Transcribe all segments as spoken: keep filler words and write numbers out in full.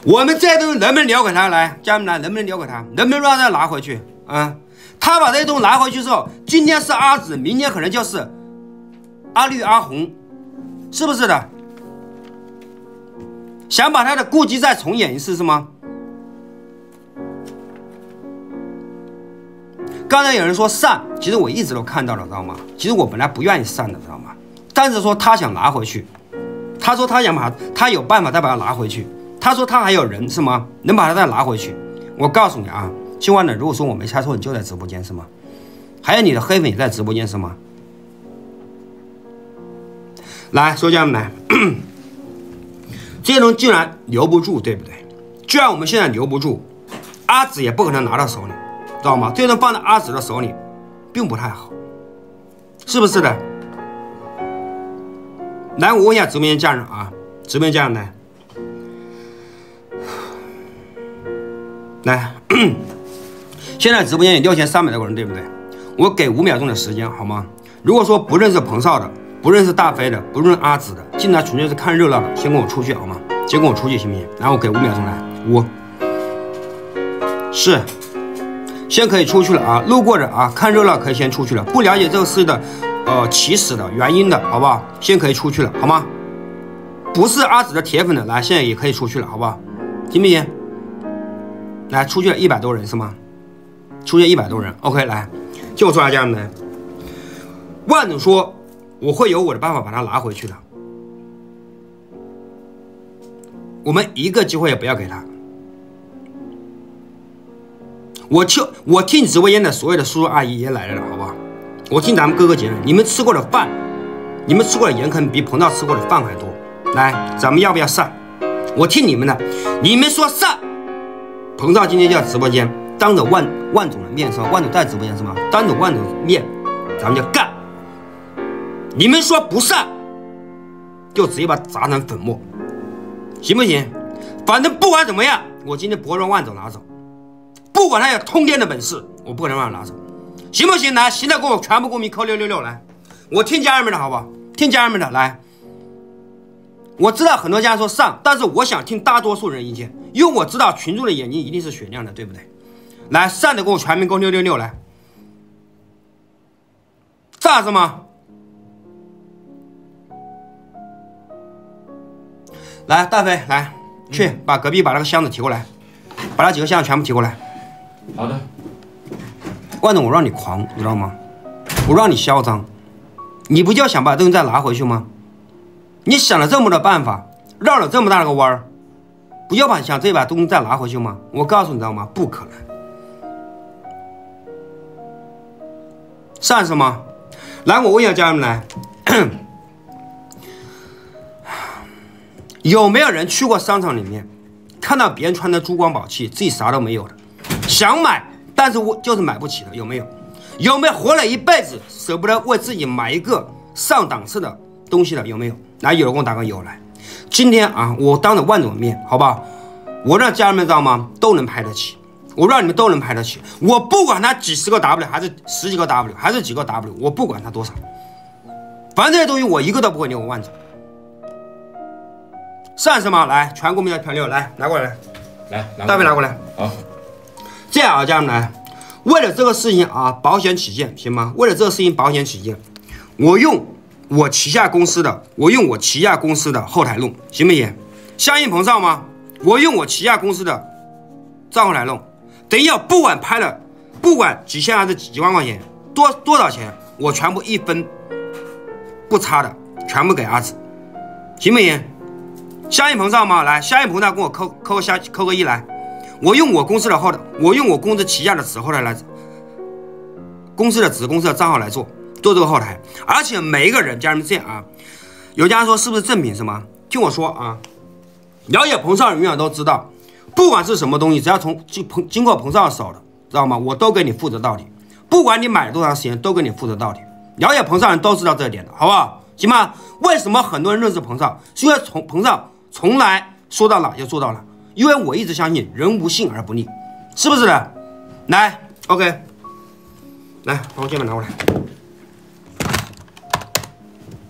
我们这东西能不能留给他？来，家人们来，能不能留给他？能不能让他拿回去？啊，他把这些东西拿回去之后，今天是阿紫，明天可能就是阿绿、阿红，是不是的？想把他的顾忌再重演一次是吗？刚才有人说散，其实我一直都看到了，知道吗？其实我本来不愿意散的，知道吗？但是说他想拿回去，他说他想把，他有办法再把它拿回去。他说他还有人是吗？能把它再拿回去？我告诉你啊，今晚呢，如果说我没猜错，你就在直播间是吗？还有你的黑粉也在直播间是吗？来说家人们来，这些东西居然留不住，对不对？居然我们现在留不住，阿紫也不可能拿到手里，知道吗？这些东西放在阿紫的手里，并不太好，是不是的？来，我问一下直播间家人啊，直播间家人来。来，现在直播间有六千三百多个人，对不对？我给五秒钟的时间，好吗？如果说不认识彭少的，不认识大飞的，不认识阿紫的，进来纯粹是看热闹的，先跟我出去，好吗？先跟我出去，行不行？然后我给五秒钟来，五、四，先可以出去了啊！路过的啊，看热闹可以先出去了，不了解这个事的，呃，起始的原因的，好不好？先可以出去了，好吗？不是阿紫的铁粉的，来，现在也可以出去了，好不好？行不行？来，出去了一百多人是吗？出去一百多人 ，OK， 来，听我说啊，家人们，万总说我会有我的办法把它拿回去的，我们一个机会也不要给他。我听我听直播间的所有的叔叔阿姨也来了，好不好？我听咱们哥哥姐姐，你们吃过的饭，你们吃过的盐可能比彭少吃过的饭还多。来，咱们要不要散？我听你们的，你们说散。彭少今天就在直播间，当着万万总的面是吧？万总在直播间是吗？当着万总的面，咱们就干。你们说不散，就直接把它砸成粉末，行不行？反正不管怎么样，我今天不会让万总拿走，不管他有通天的本事，我不可能让他拿走，行不行？来，行的给我全部公民扣六六六来，我听家人们的好不好？听家人们的来。我知道很多家人说上，但是我想听大多数人意见，因为我知道群众的眼睛一定是雪亮的，对不对？来，上的给我全民勾六六六来，炸是吗？来，大飞来，去把隔壁把那个箱子提过来，把那几个箱子全部提过来。 好的。 万总，我让你狂，你知道吗？我让你嚣张，你不就想把东西再拿回去吗？你想了这么多办法，绕了这么大的个弯儿，不要把想这把东西再拿回去吗？我告诉你，知道吗？不可能。上是吗？来，我问一下家人们来，有没有人去过商场里面，看到别人穿的珠光宝气，自己啥都没有的，想买，但是我就是买不起的，有没有？有没有活了一辈子舍不得为自己买一个上档次的东西的，有没有？来，有人跟我打个有来。今天啊，我当着万总的面，好不好？我让家人们知道吗？都能拍得起，我让你们都能拍得起。我不管他几十个 W， 还是十几个 W， 还是几个 W， 我不管他多少，反正这些东西我一个都不会留我万总。上是吗？来，全国民要全六，来拿过来， 来， 大飞拿过来。 好， 这样啊，家人们来，为了这个事情啊，保险起见，行吗？为了这个事情保险起见，我用我旗下公司的，我用我旗下公司的后台弄，行不行？相信彭少吗？我用我旗下公司的账号来弄，等一下不管拍了，不管几千还是几万块钱，多多少钱，我全部一分不差的，全部给阿紫，行不行？相信彭少吗？来，相信彭少跟我扣扣个下扣个一来，我用我公司的后台，我用我公司旗下的子后台来，公司的子公司的账号来做做这个后台，而且每一个人，家人们这样啊，有家人说是不是正品是吗？听我说啊，了解彭少永远都知道，不管是什么东西，只要从经彭经过彭少手的，知道吗？我都给你负责到底，不管你买了多长时间，都给你负责到底。了解彭少人都知道这一点的，好不好？行吗？为什么很多人认识彭少？是因为从彭少从来说到哪就做到了，因为我一直相信人无信而不立，是不是的？来 ，OK， 来，把我键盘拿过来。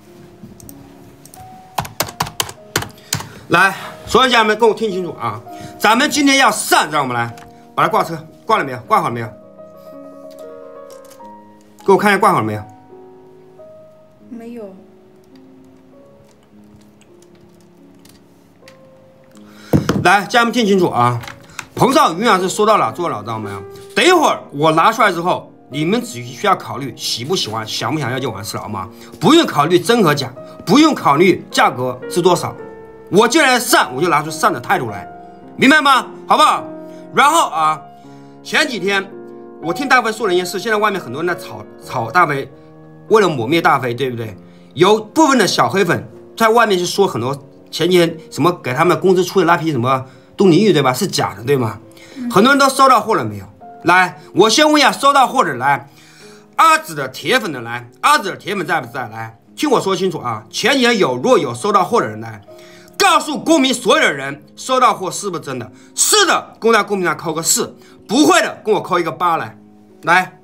来，所有家人们跟我听清楚啊！ 咱们今天要上，知道吗？来，把它挂车，挂了没有？挂好了没有？给我看一下挂好了没有？ 没有。 来，家人们听清楚啊！彭少永远是说到哪做到哪，知道没有？等一会儿我拿出来之后，你们只需要考虑喜不喜欢、想不想要就完事了，好吗？不用考虑真和假，不用考虑价格是多少。我既然上，我就拿出上的态度来，明白吗？好不好？然后啊，前几天我听大飞说了一件事，现在外面很多人在炒炒大飞，为了抹灭大飞，对不对？有部分的小黑粉在外面去说很多前几天什么给他们工资出的那批什么冻龄玉，对吧？是假的，对吗？嗯、很多人都收到货了没有？来，我先问一下，收到货的来，阿紫的铁粉的来，阿紫的铁粉在不在？来，听我说清楚啊！前几天有若有收到货的人来。告诉公屏所有的人，收到货是不是真的？是的，给我在公屏上扣个四；不会的，跟我扣一个八来，来，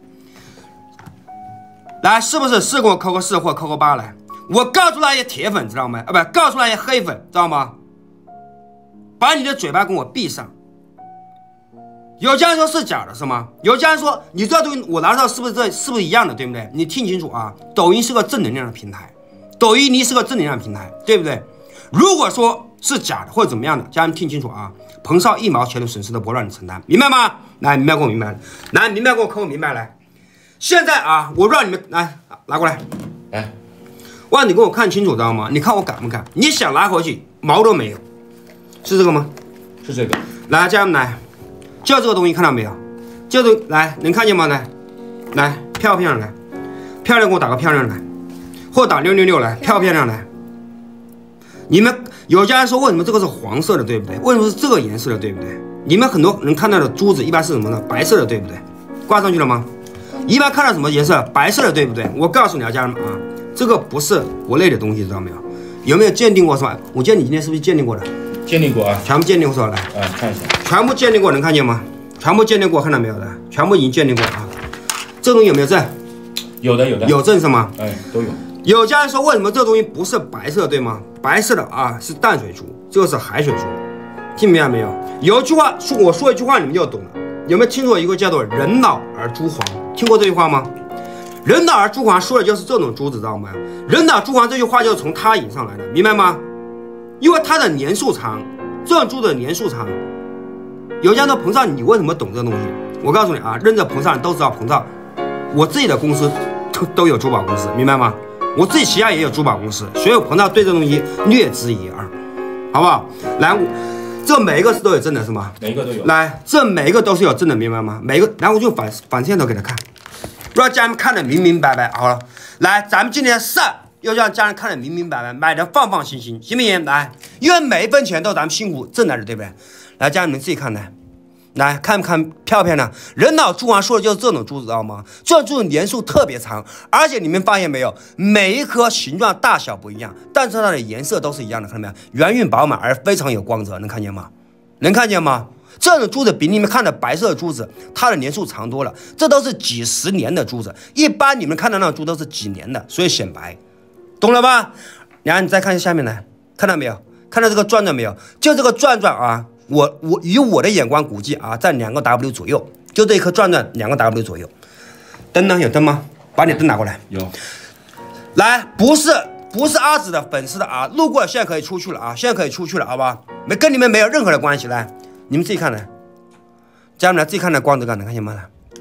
来，是不是？是给我扣个四或扣个八来。我告诉那些铁粉，知道吗？啊，不，告诉那些黑粉，知道吗？把你的嘴巴跟我闭上。有家人说是假的，是吗？有家人说你这东西我拿到是不是这是不是一样的，对不对？你听清楚啊！抖音是个正能量的平台，抖音你是个正能量的平台，对不对？如果说是假的或者怎么样的，家人听清楚啊！彭少一毛钱的损失都不让你承担，明白吗？来，明白给我明白了，来，明白给我扣明白来。现在啊，我让你们来拿过来， 来， 我让你给我看清楚，知道吗？你看我敢不敢？你想拿回去，毛都没有，是这个吗？ 是这个。 来，家人们来，就这个东西看到没有？就这来，能看见吗？来，来，漂不漂亮？来，漂亮给我打个漂亮来，或打六六六来，漂不漂亮来？你们有家人说为什么这个是黄色的，对不对？为什么是这个颜色的，对不对？你们很多人看到的珠子一般是什么呢？白色的，对不对？挂上去了吗？一般看到什么颜色？白色的，对不对？我告诉你啊，家人们啊，这个不是国内的东西，知道没有？有没有鉴定过是吧？我见你今天是不是鉴定过的？ 鉴定过啊， 全部鉴定过是吧？来， 啊，看一下， 全部鉴定过，能看见吗？全部鉴定过，看到没有的？全部已经鉴定过啊。这东西有没有证？ 有的，有的， 有证是吗？ 哎，都有。 有家人说为什么这东西不是白色，对吗？白色的啊是淡水珠，这个是海水珠，听明白没有？有一句话说，我说一句话你们就懂了。有没有听说一个叫做人老而珠黄？听过这句话吗？人老而珠黄说的就是这种珠子，知道吗？人老珠黄这句话就是从它引上来的，明白吗？因为它的年数长，这种珠子的年数长。有家人说彭少，你为什么懂这东西？我告诉你啊，认识彭少人都知道彭少，我自己的公司都都有珠宝公司，明白吗？我自己旗下也有珠宝公司，所以彭少对这东西略知一二，好不好？来，这每一个是都有证的是吗？ 每一个都有。 来，这每一个都是有证的，明白吗？每一个，然后我就反反线头给他看，让家人们看得明明白白。好了，来，咱们今天上要让家人看得明明白白，买的放放心心，行不行？来，因为每一分钱都是咱们辛苦挣来的，对不对？来，家人们自己看来。来看不看漂不漂亮？人老珠黄说的就是这种珠子，知道吗？这种珠子年数特别长，而且你们发现没有，每一颗形状大小不一样，但是它的颜色都是一样的，看到没有？圆润饱满而非常有光泽，能看见吗？能看见吗？这种珠子比你们看的白色的珠子，它的年数长多了，这都是几十年的珠子，一般你们看到那种珠都是几年的，所以显白，懂了吧？然后你再看下面来，看到没有？看到这个转转没有？就这个转转啊！我我以我的眼光估计啊，在两个 W 左右，就这一颗转转两个 W 左右。灯呢？有灯吗？把你灯拿过来。 有。 来，不是不是阿紫的粉丝的啊，路过现在可以出去了啊，现在可以出去了，好吧？没跟你们没有任何的关系。来，你们自己看来，家人们来自己看来光泽感，能看见吗？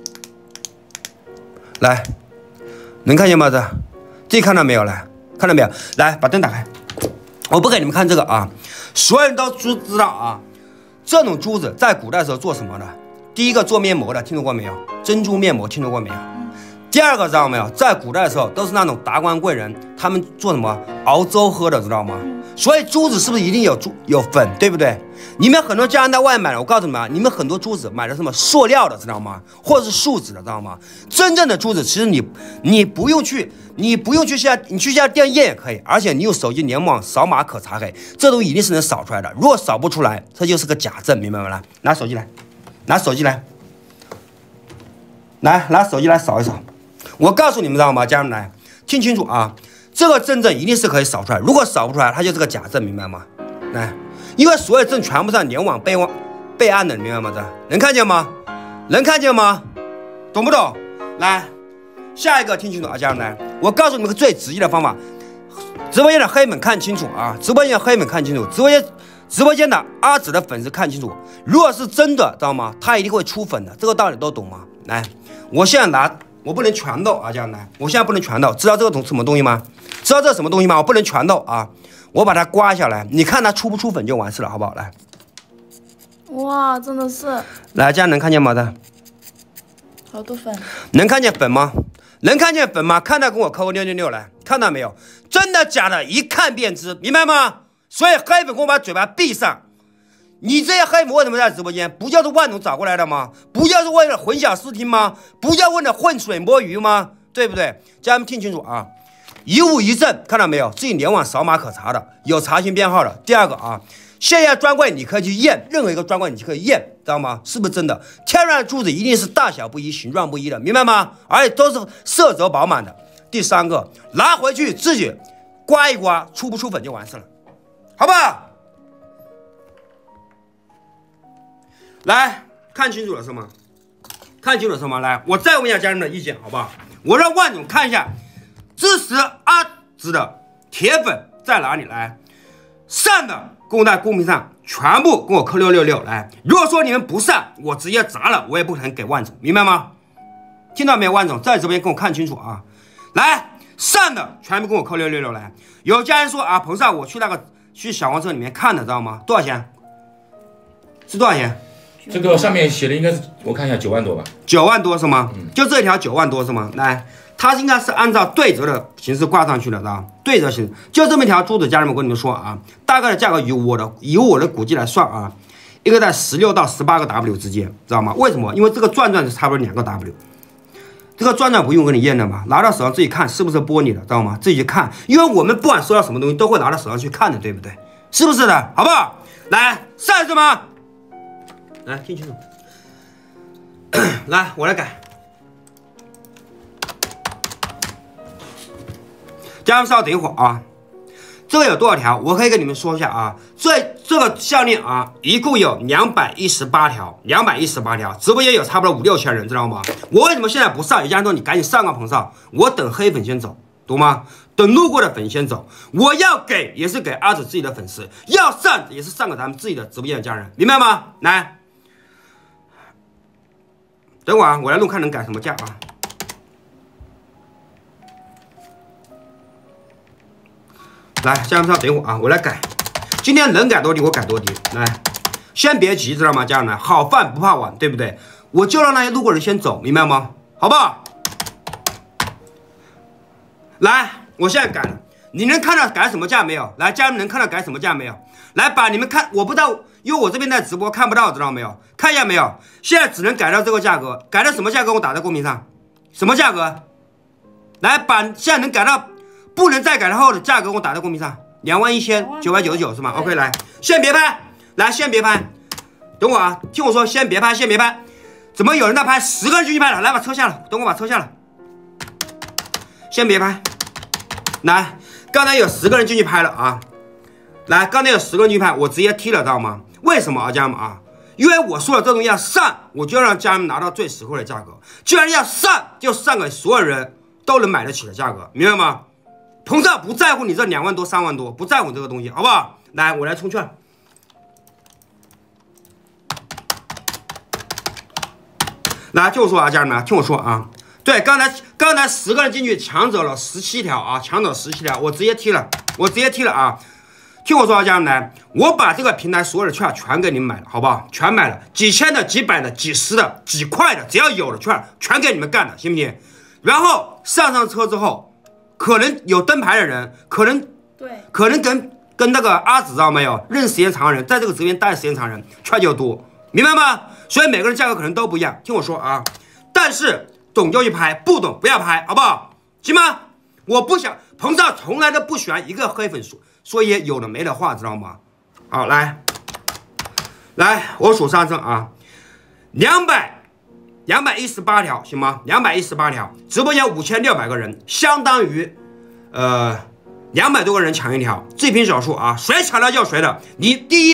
来，来，能看见吗？这自己看到没有？来，看到没有？来，把灯打开。我不给你们看这个啊，所有人都知知道啊。这种珠子在古代时候做什么的？第一个做面膜的，听说过没有？珍珠面膜听说过没有？第二个知道没有？在古代的时候都是那种达官贵人，他们做什么？熬粥喝的，知道吗？所以珠子是不是一定有珠有粉，对不对？你们很多家人在外买了，我告诉你们啊，你们很多珠子买的什么塑料的，知道吗？或者是树脂的，知道吗？真正的珠子，其实你你不用去，你不用去下，你去下店验也可以，而且你用手机联网扫码可查黑，这都一定是能扫出来的。如果扫不出来，这就是个假证，明白吗？来，拿手机来，拿手机来，来拿手机来扫一扫。我告诉你们，知道吗？家人们来听清楚啊，这个证证一定是可以扫出来，如果扫不出来，它就是个假证，明白吗？来。因为所有证全部在联网备忘备案的，明白吗？这能看见吗？能看见吗？懂不懂？来，下一个听清楚啊，家人们，我告诉你们个最直接的方法。直播间的黑粉看清楚啊！直播间的黑粉看清楚，直播间直播间的阿紫的粉丝看清楚。如果是真的，知道吗？他一定会出粉的，这个道理都懂吗？来，我现在拿，我不能全漏啊，家人们，我现在不能全漏，知道这个东什么东西吗？知道这是什么东西吗？我不能全漏啊，我把它刮下来，你看它出不出粉就完事了，好不好？来， 哇，真的是， 来，这样能看见吗？的， 好多粉， 能看见粉吗？能看见粉吗？看到跟我扣个六六六来，看到没有？真的假的，一看便知，明白吗？所以黑粉给我把嘴巴闭上。你这些黑粉为什么在直播间？不就是万总找过来的吗？不就是为了混淆视听吗？不就为了浑水摸鱼吗？对不对？家人们听清楚啊！一物一证，看到没有？自己联网扫码可查的，有查询编号的。第二个啊，现在专柜你可以去验，任何一个专柜你可以验，知道吗？是不是真的？天然珠子一定是大小不一、形状不一的，明白吗？而且都是色泽饱满的。第三个，拿回去自己刮一刮，出不出粉就完事了，好不好？来看清楚了是吗？看清楚了是吗？来，我再问一下家人们的意见，好不好？我让万总看一下支持阿紫的铁粉在哪里来，上的跟我在公屏上全部跟我扣六六六来。如果说你们不上，我直接砸了，我也不可能给万总，明白吗？听到没有，万总在这边跟我看清楚啊！来，上的全部跟我扣六六六来。有家人说啊，彭少，我去那个去小黄车里面看的，知道吗？多少钱？是多少钱？ 这个上面写的应该是，我看一下九万多吧。 九万多是吗？嗯、就这条九万多是吗？来，它应该是按照对折的形式挂上去的，知道对折形式，就这么一条珠子，家人们，我跟你们说啊，大概的价格以我的以我的估计来算啊，一个在十六到十八个 W 之间，知道吗？为什么？因为这个转转是差不多两个 W。这个转转不用跟你验的嘛，拿到手上自己看是不是玻璃的，知道吗？自己去看，因为我们不管收到什么东西，都会拿到手上去看的，对不对？是不是的？好不好？来，上什么？来，听清楚。来，我来改。家人们稍等一会儿啊。这个有多少条？我可以跟你们说一下啊。这这个项链啊，一共有两百一十八条，两百一十八条，直播间有差不多五六千人，知道吗？我为什么现在不上？有家人说你赶紧上啊，彭少，我等黑粉先走，懂吗？等路过的粉先走。我要给也是给阿紫自己的粉丝，要上也是上给咱们自己的直播间的家人，明白吗？来。等会儿啊，我来录看能改什么价啊？来，家人们稍等一会儿啊，我来改。今天能改多低我改多低。来，先别急，知道吗？家人们，好饭不怕晚，对不对？我就让那些路过人先走，明白吗？好不好？来，我现在改了，你能看到改什么价没有？来，家人们能看到改什么价没有？来，把你们看，我不知道，因为我这边在直播看不到，知道没有？看一下没有？现在只能改到这个价格，改到什么价格？我打在公屏上，什么价格？来，把现在能改到不能再改到后的价格，我打在公屏上，两万一千九百九十九是吗 ？OK， 来，先别拍，来，先别拍，等我啊，听我说，先别拍，先别拍。怎么有人在拍？十个人就去拍了，来把车下了，等我把车下了，先别拍。来，刚才有十个人进去拍了啊。来，刚才有十个人去拍，我直接踢了，知道吗？为什么啊，家人们啊？因为我说了，这东西要上，我就让家人们拿到最实惠的价格。既然要上，就上给所有人都能买得起的价格，明白吗？彭少不在乎你这两万多、三万多，不在乎这个东西，好不好？来，我来充券。来，听我说啊，家人们，听我说啊。对，刚才刚才十个人进去抢走了十七条啊，抢走十七条，我直接踢了，我直接踢了啊。听我说啊，家人们，我把这个平台所有的券全给你们买了，好不好？全买了，几千的、几百的、几十的、几块的，只要有的券全给你们干了，行不行？然后上上车之后，可能有灯牌的人，可能对， 可能跟跟那个阿紫知道没有，认识时间长的人，在这个直播间待时间长的人券就多，明白吗？所以每个人价格可能都不一样，听我说啊。但是懂就去拍，不懂不要拍，好不好？行吗？我不想，彭少从来都不喜欢一个黑粉说说一些有的没的话，知道吗？好，来，来，我数三声啊，两百，两百一十八条，行吗？两百一十八条，直播间五千六百个人，相当于，呃，两百多个人抢一条，这篇小数啊，谁抢到就谁的。你第一。